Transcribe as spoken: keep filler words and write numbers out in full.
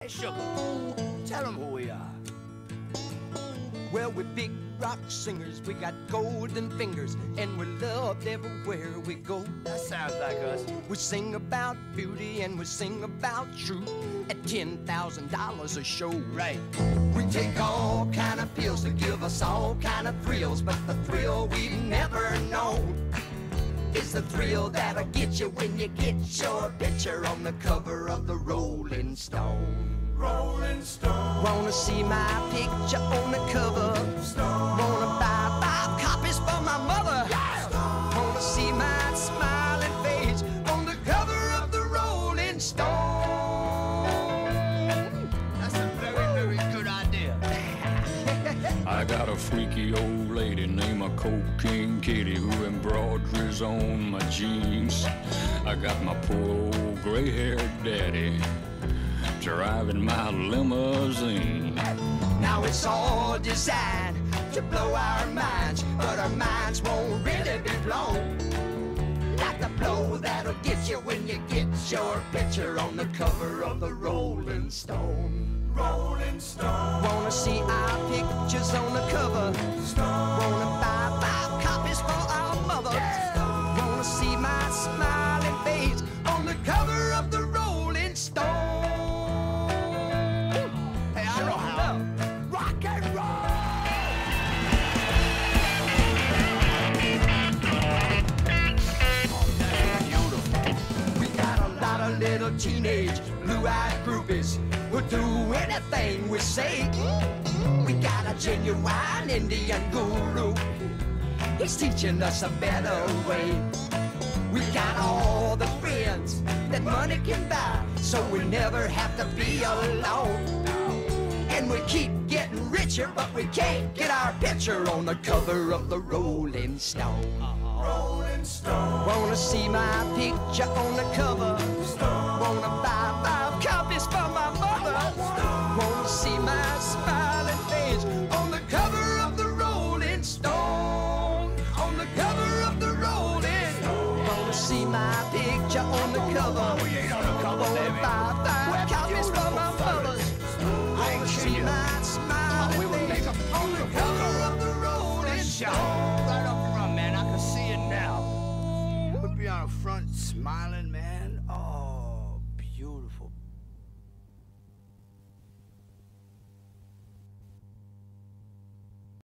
Hey, Sugar, tell them who we are. Well, we're big rock singers, we got golden fingers, and we're loved everywhere we go. That sounds like us. We sing about beauty and we sing about truth at ten thousand dollars a show. Right. We take all kind of pills to give us all kind of thrills, but the thrill we've never known is the thrill that'll get you when you get your picture on the cover of the Rolling Stone. Rolling Stone. Wanna see my picture on the cover? Stone. Wanna buy five copies for my mother? Yeah. Wanna see my smiling face on the cover of the Rolling Stone? That's a very, very good idea. I got a freaky old lady named a Cocaine Kitty who embroideries on my jeans. I got my poor old gray-haired daddy driving my limousine. Now it's all designed to blow our minds, but our minds won't really be blown like the blow that'll get you when you get your picture on the cover of the Rolling Stone. Rolling Stone. Wanna see our pictures on the cover? Stone. Wanna buy five copies for our mother? Yeah. Wanna see my smiling face on the cover of the Rolling Stone? Hey, I know how. Rock and roll. Beautiful. We got a lot of little teenage blue-eyed groupies who'll do anything we say. We got a genuine Indian guru. He's teaching us a better way. We got all the friends that money can buy, so we never have to be alone. And we keep getting richer, but we can't get our picture on the cover of the Rolling Stone. Rolling Stone. Wanna see my picture on the cover? Stone. Wanna buy five copies for my mother? Stone. Wanna see my smiling face on the cover of the Rolling Stone? On the cover of the Rolling Stone. Wanna see my picture on the cover? We ain't on the cover, Wanna baby. buy five copies for my mother? Wanna see my smiling We would make face a on the cover of the Rolling Shot. Stone? Right up front, man. I can see it now. We'll be on the front smiling, man. Oh.